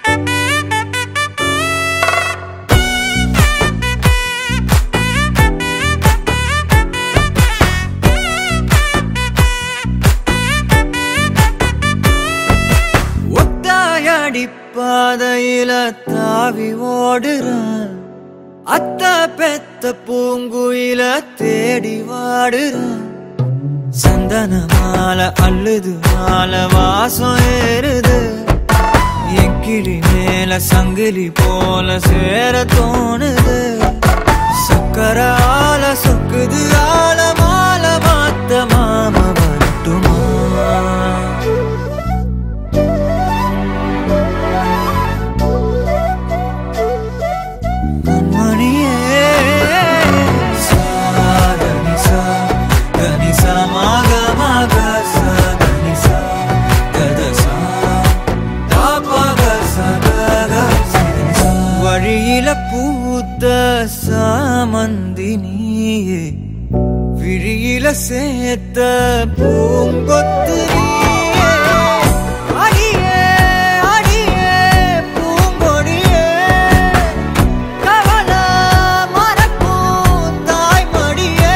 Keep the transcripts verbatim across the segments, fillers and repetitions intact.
ஒத்தாயடி பாதையில தாவி ஓடுறான், அத்த பெத்த பூங்குயில தேடி வாடுறான். சந்தன மாலை அள்ளுது மாலை வாசம் ஏறுது, என் கிளி மேல சங்கிலி போல சேர தோணுது. சக்கர ஆல சொக்குது ஆல மால மாத்த மாம வரட்டுமா? வழியில பூத்த சாமந்தினியே, விழியில சேர்த்த பூங்கொத்து நீயே. அடியே அடியே பூங்கொடியே, கவல மறக்கும் தாய்மடியே.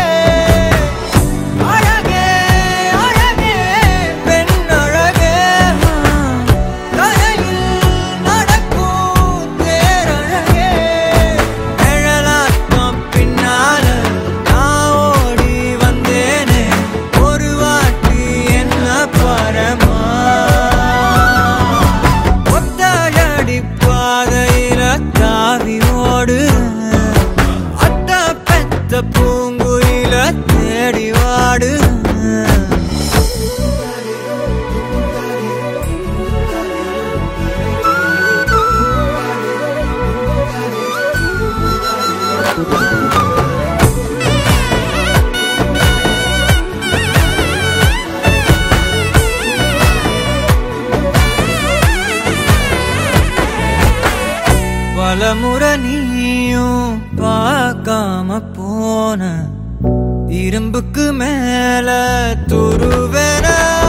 அழகே அழகே பெண் அழகே, கரையில் நடக்கும் தேரழகே. நிழலாட்டம் பின்னால நான் ஓடி வந்தேனே, ஒரு வாட்டி என்ன பரமா. ஒத்தாயடி பாதையில தாவி ஓடுறேன், அத்த பெத்த பூங்குயில தேடி வாடுறேன். பலமுறை நீயும் பார்க்காம போன, இரும்புக்கு மேல துருவேன